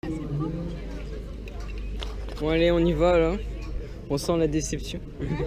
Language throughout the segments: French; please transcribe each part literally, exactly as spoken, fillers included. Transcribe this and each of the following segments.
Bon allez, on y va là. On sent la déception.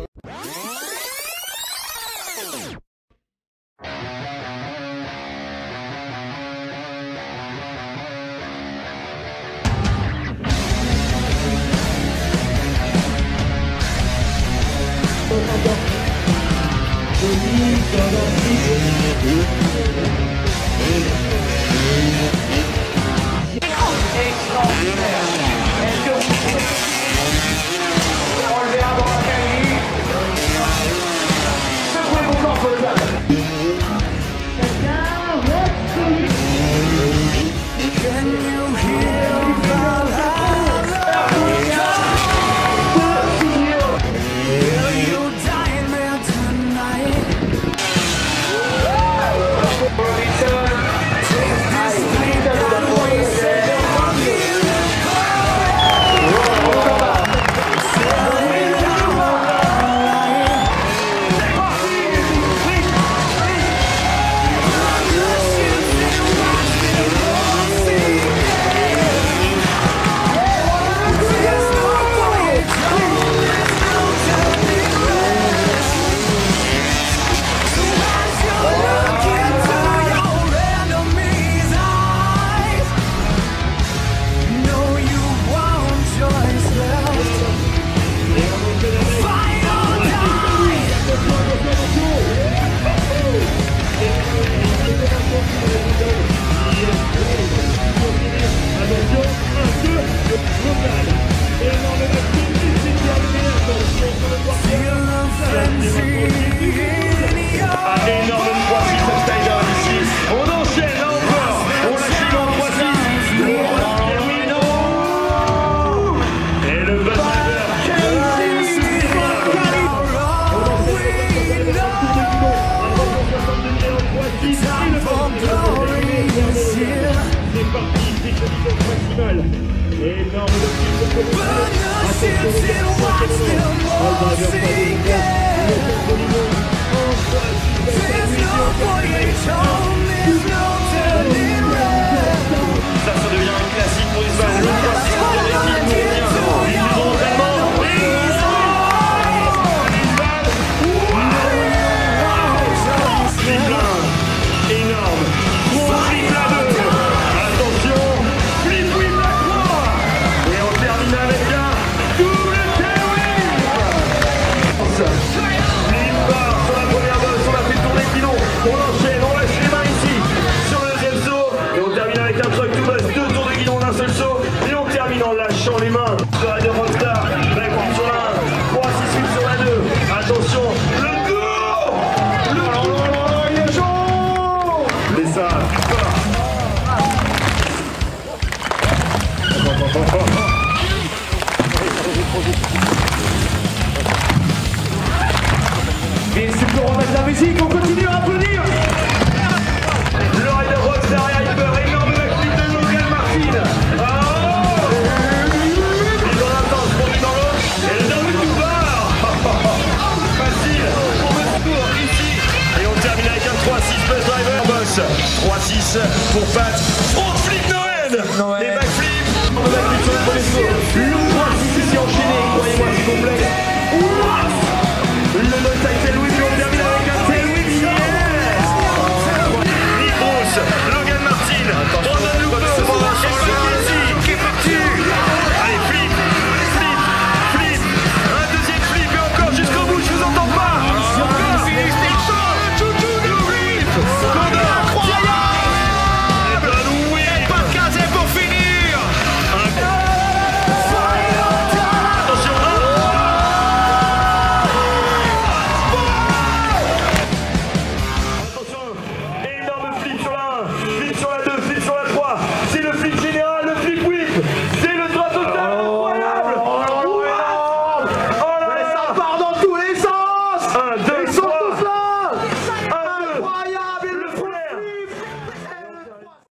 Et c'est pour remettre la musique, on continue à applaudir. Le Rider Rocks derrière Hyper, énorme backflip de Logan Martin. Oh, ils ont l'intense pour lui dans l'autre. Et le double tout barre. Facile pour le tour ici. Et on termine avec un trois six Buzz Driver Boss. trois six pour Pat. Front flip Noël. Les backflips. Le backflip sur le premier tour. Le trois six ici enchaîné. Croyez-moi, c'est complexe. Le no-title whip, on termine avec un tail whip, yes! Nick Bruce, Logan Martin, Brandon Looper, Casey, qui est parti! Allez, flip, flip, flip, un deuxième flip et encore jusqu'au bout, je vous entends pas! Encore! Flip!